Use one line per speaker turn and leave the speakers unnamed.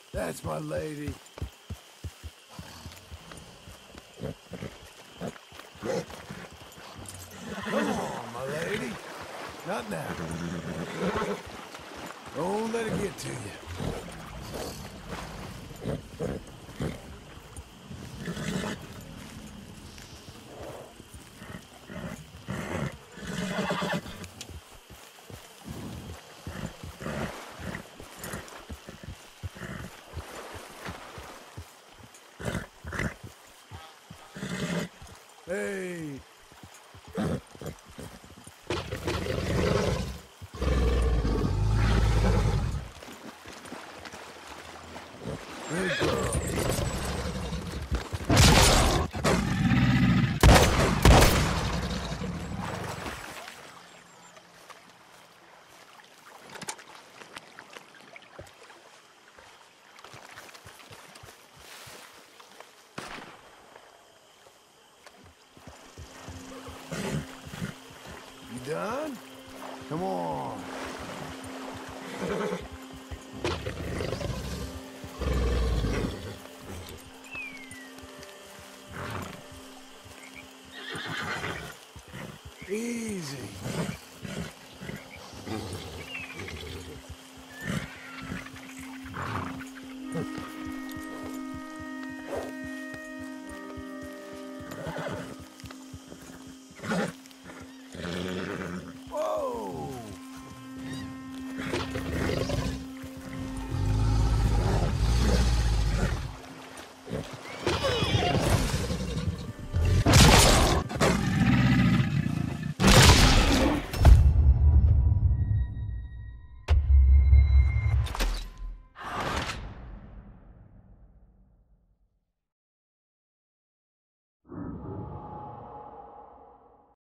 That's my lady. Come on, my lady. Not now. Don't let it get to you. Hey. Good girl. You done? Come on. Easy.